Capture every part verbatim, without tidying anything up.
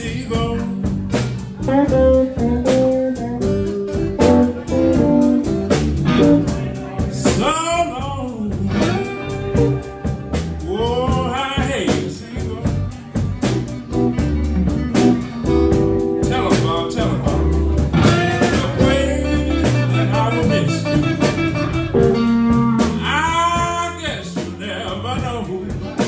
she goes. So long. Oh, I hate to see her go. Tell her, Bob, tell her, Bob. The way that I will miss you, I guess you never know.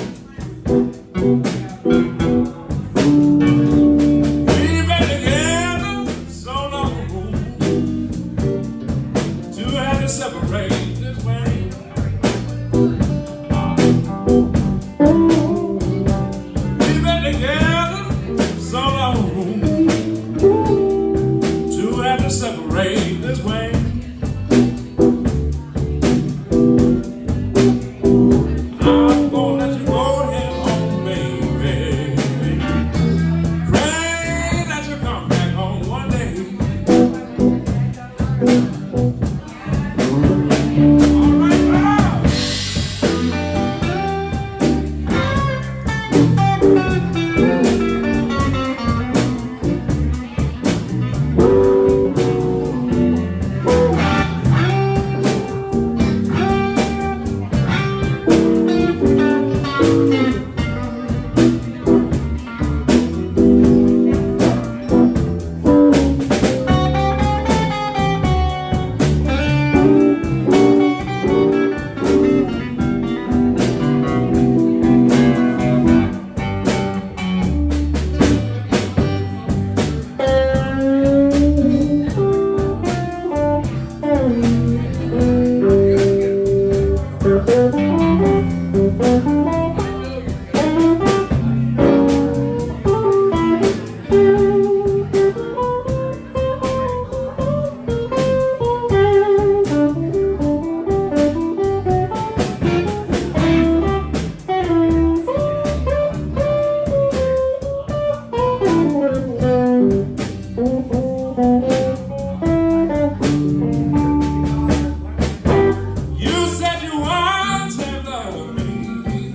We've been together so long to have to separate this way. We've been together so long to have to separate this way. I'm gonna let you go ahead home, baby. Pray that you come back home one day. All right, now. You said you once had loved me,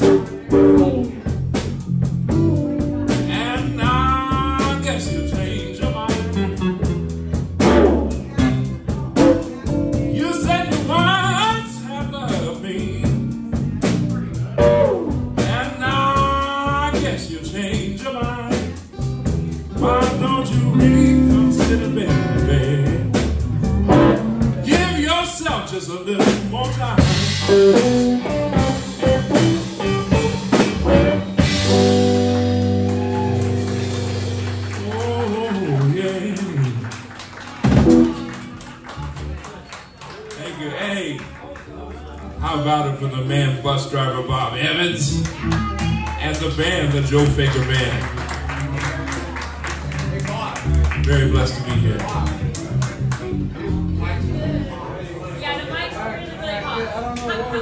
and now I guess you changed your mind. You said you once had loved me, and now I guess you changed your mind. Why don't you reconsider, baby? Give yourself just a little more time. Oh, yeah. Thank you. Hey, how about it for the man Busdriver Bob Evans and the band, the Joe Faker Band. Very blessed to be here. Yeah, the mic's really, really hot.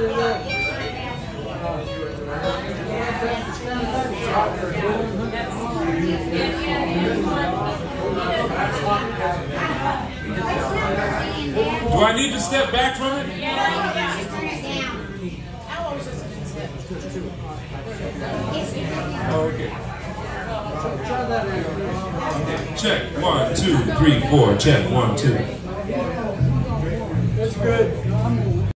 Do I need to step back from it? Yeah. Okay. Check, one, two, three, four, check, one, two.